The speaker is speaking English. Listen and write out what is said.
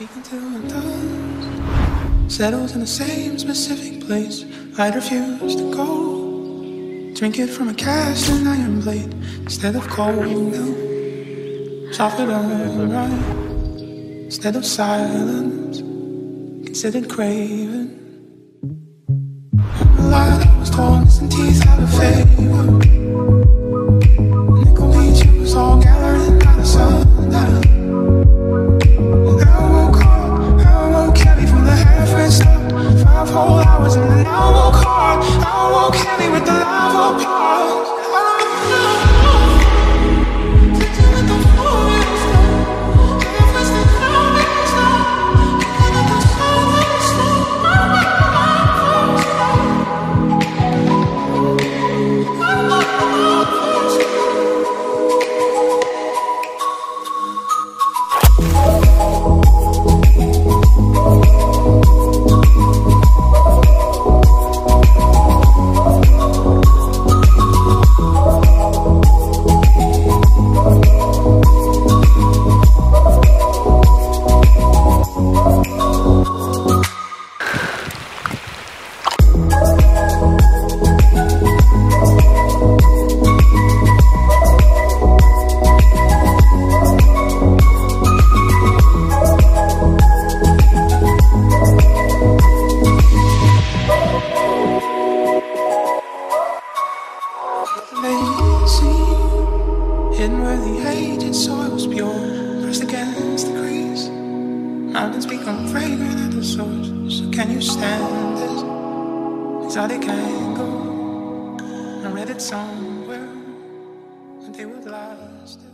Speaking to a dust, settles in the same specific place. I'd refuse to go. Drink it from a cast and iron blade instead of cold milk. Softer than right instead of silence, considered craving. A lie that was torn, missing teeth out of favor. Nickel beach, it was all gathering by the sundown. And I woke heavy from the half-red stop. 5 whole hours and then I woke hard. I woke heavy with the lava parts. Hidden where the aged soil's pure, pressed against the crease. Mountains become fragrant at the source. So can you stand this exotic angle? I read it somewhere, and they would last.